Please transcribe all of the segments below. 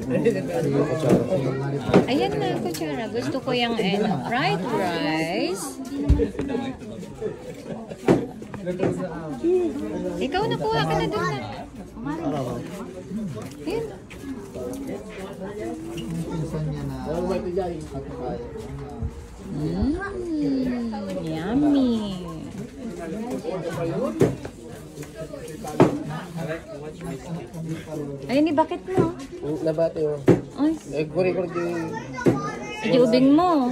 Ayan na, kutsara. Gusto ko yung fried rice. Ikaw nakuha ka na doon na. Ayan. Yummy. Ay, ni bakit mo? Nabate mo. Ay. Guri-guri di... Iubing mo.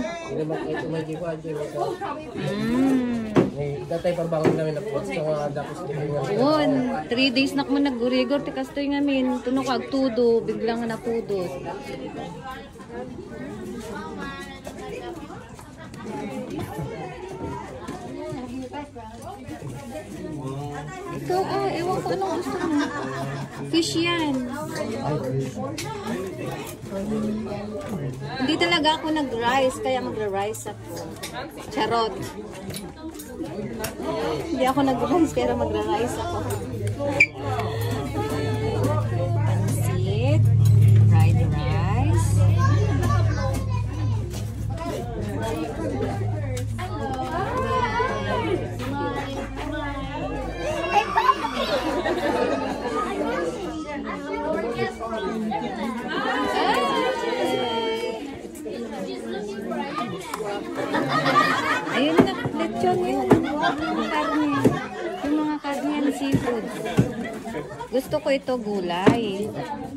Datay parbangon namin na po. So, tapos... 3 days na ko nag-gurigor. Tikas to yung amin. Tunok ag tudo. Biglang nga napudot. Ikaw, ewan ko anong gusto mo. Fish yan. Hindi talaga ako nag-rice, kaya magra-rice ako. Charot. Hindi ako nag-rice, pero magra-rice ako. Pansit, fried rice. Ayun na, lechon yun. Karne. Yung mga karne yan, seafood. Gusto ko ito gulay.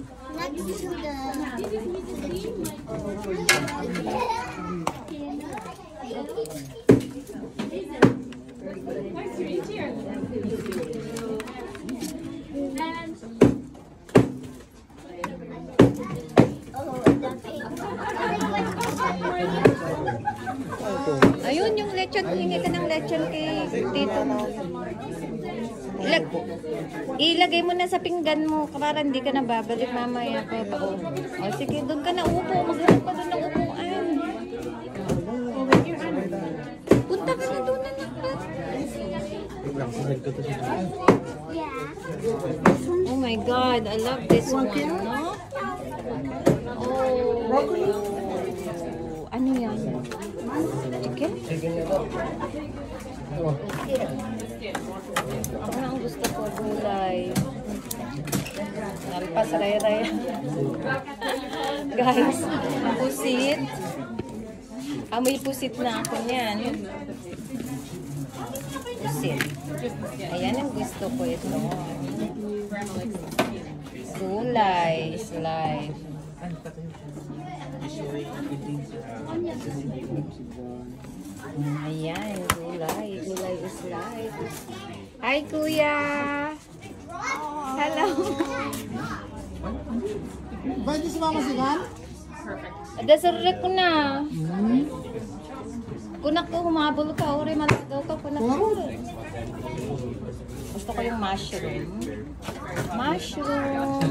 Ayun yung lechon. Hingi ka ng lechon kay Tito mo. Ilagay mo na sa pinggan mo para hindi ka na babalik mamaya pa. O sige, doon ka na upo. Maghanap ka doon ng upuan. Punta ka na doon na naklat. Oh my God, I love this one, no? Oh, ano yan? Chicken? Ako na ang gusto ko, gulay. Nalpas, ray-ray. Guys, pusit. May pusit na ako niyan. Pusit. Ayan ang gusto ko ito. Gulay is life. Ayan, gulay. Gulay is life. Hi, Kuya! Hello! Pwede si Mama Sigan? Dasarek ko na. Kunak ko, humabol ka. Uri, malagaw ka. Kunak ko. Gusto ko yung mushroom. Mushroom.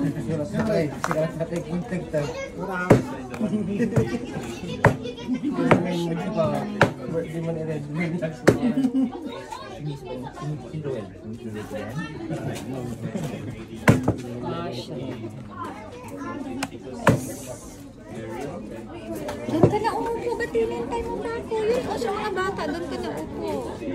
Doon ka na umupo. Ba't hinintay mo ba ako? Yun o sa mga bata. Doon ka na upo.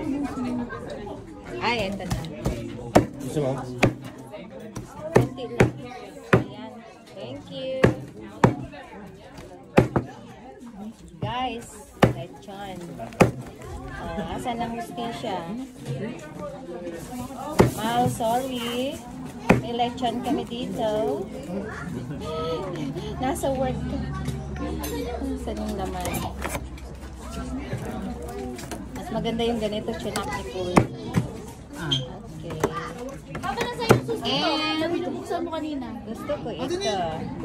Ay, ito na. Gusto mo? Konti lang. Ayan. Thank you. Guys, lechon. Asan ang hustisya? Mal, sorry. May lechon kami dito. Nasa work ka. Saan yung laman? Mas maganda yung ganito, chinak ni Pool. Okay. And, binubuksan mo kanina. Gusto ko ito.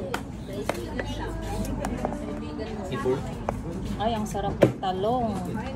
Ay, ang sarap ng talong.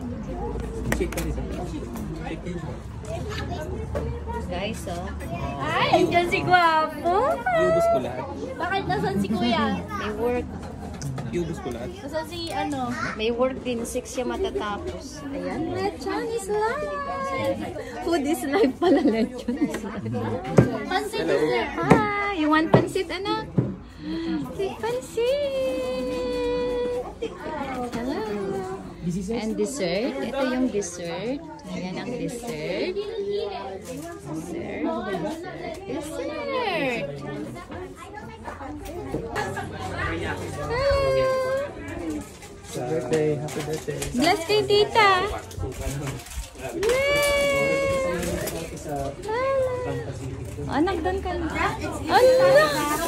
Guys, oh. Ay, andyan si Guwapo. Iubos ko lahat. Bakit nasan si Kuya? May work. Iubos ko lahat. Nasan si ano? May work din. 6 siya matatapos. Ayan, lechon is life. Food is life pala, lechon is life. Pansit is there. Hi! You want pansit, anak? Say Pansit! Hello! And dessert. Ito yung dessert. Ayan ang dessert. Dessert. Dessert! Hello! Happy birthday. Happy birthday. Bless kay tita! Anak doon ka na. Ala!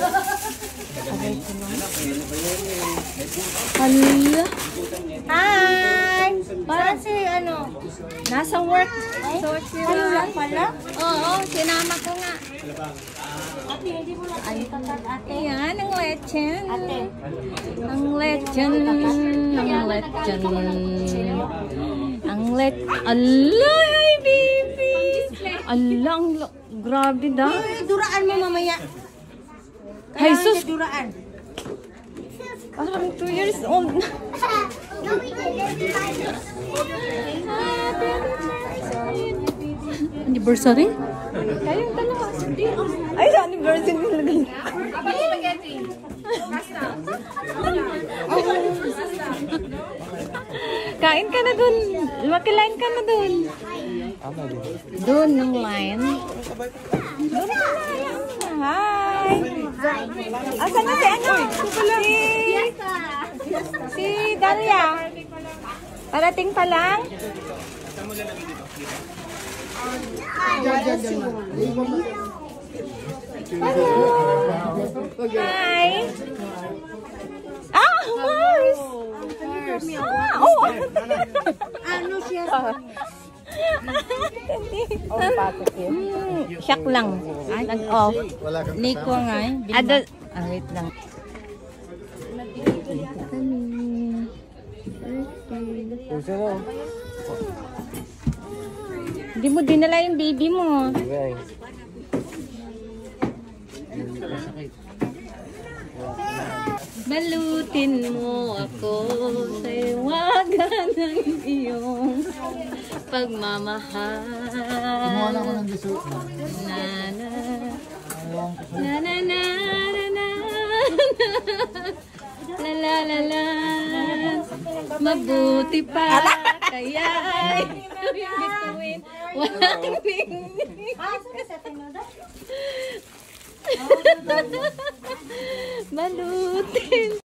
Ala! Hi! Parang si ano? Nasa work. Sa work si Ano Ron. lang pala? Oo, sinama ko nga. Ate, hindi mo lang tatat ate. Ayan, ang lechon. Ate. Ang lechon. Ang lechon. Ang Ala, hi baby. Ala, grabe daw. Duraan mo mamaya. Ay, sus. Duraan. Parang 2 years old na. Anniversary? Kayong dalawa. Ay, sa anniversary nilagay. Kain ka na dun. Makilain ka na dun. Dun ng line. Dun na line. Hi. Asan na si ano? Si Dalia. Parating pa lang? Hi. Ah, Mars. Ah, oh. Ano siya? Shock lang. Nag-off. Nico nga eh. Wait lang. Hindi mo dinala yung baby mo. Balutin mo ako sa iwagan ng iyong pagmamahal. Kumuha na ako ng dessert. Na na na na na na na la la la mabuti pa kaya bituin walang ningning balutin.